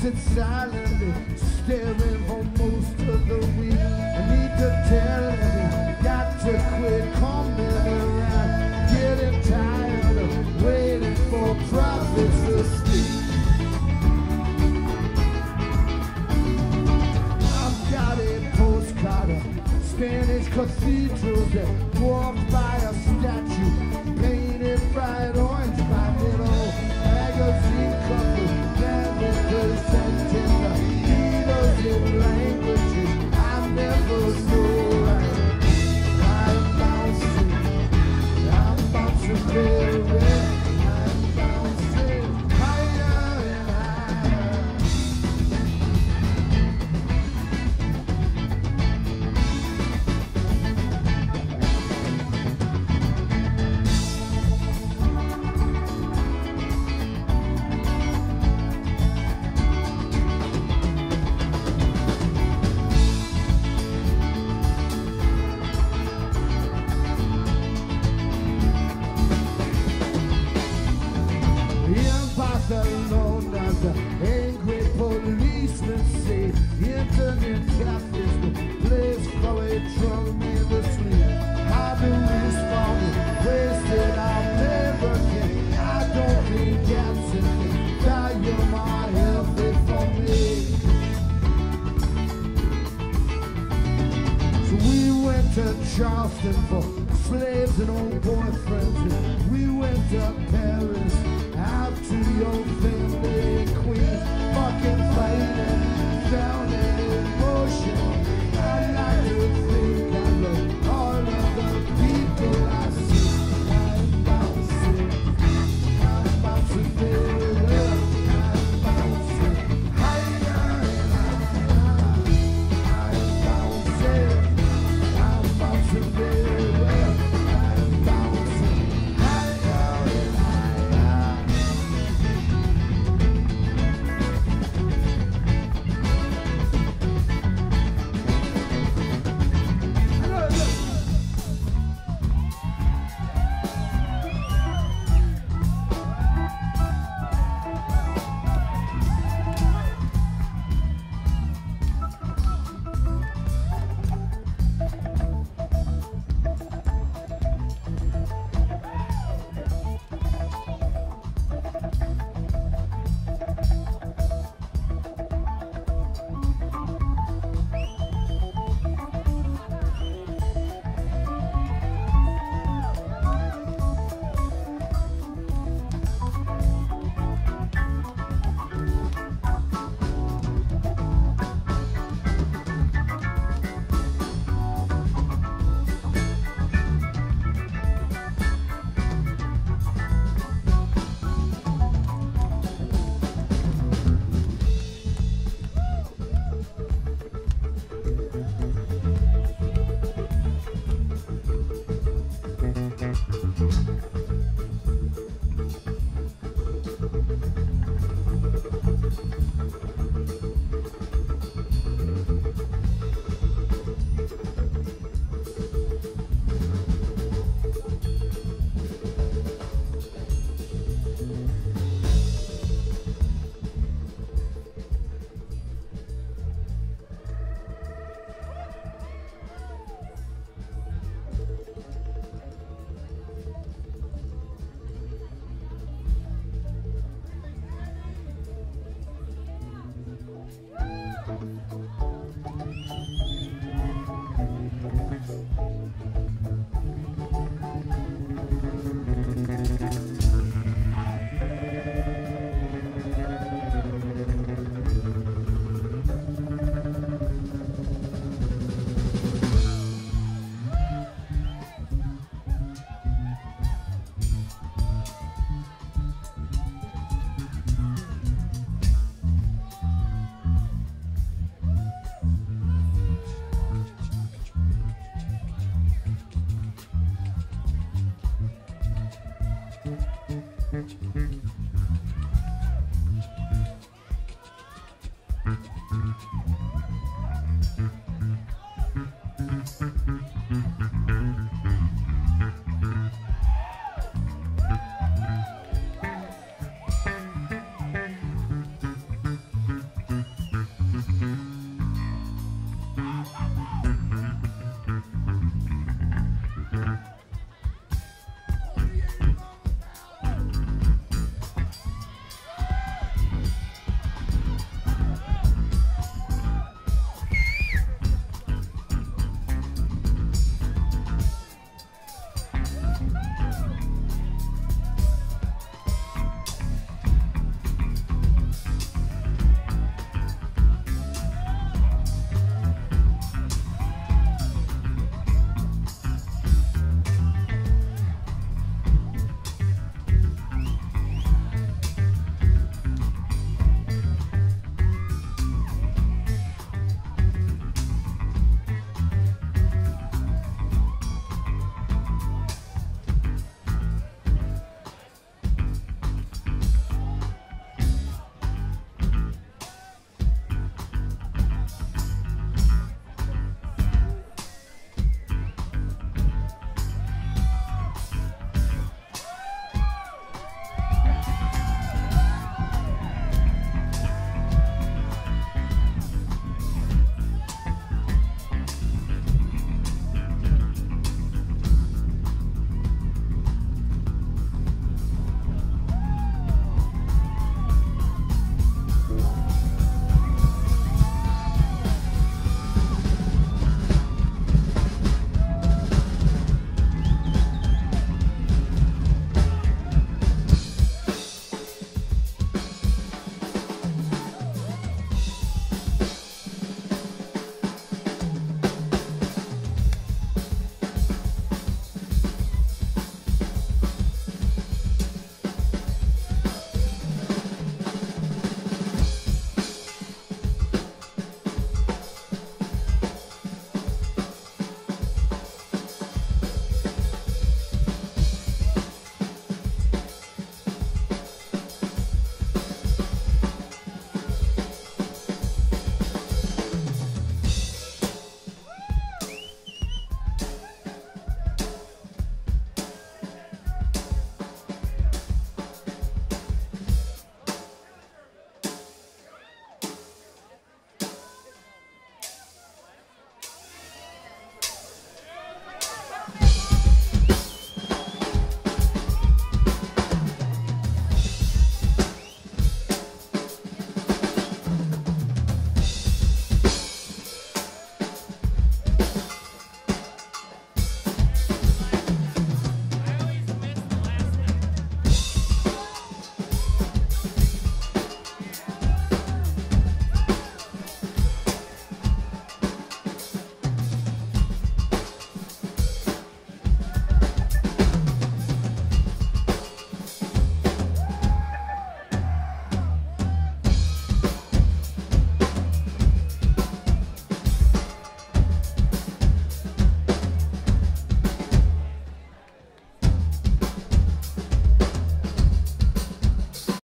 sit silently, staring for most of the week. I need to tell him, got to quit coming around, getting tired of waiting for prophets to speak. I've got a postcard of Spanish cathedrals that walked by a statue painted bright orange by middle magazine cover presenting the leaders in languages I never knew. I'm bouncing very, I'm bouncing higher and higher. Barcelona, the angry policemen say internet traffic's the place for a drunk man to sleep. How do we respond? Wasted our never can. I don't think that's it. Value my healthy for me. So we went to Charleston for slaves and old boyfriends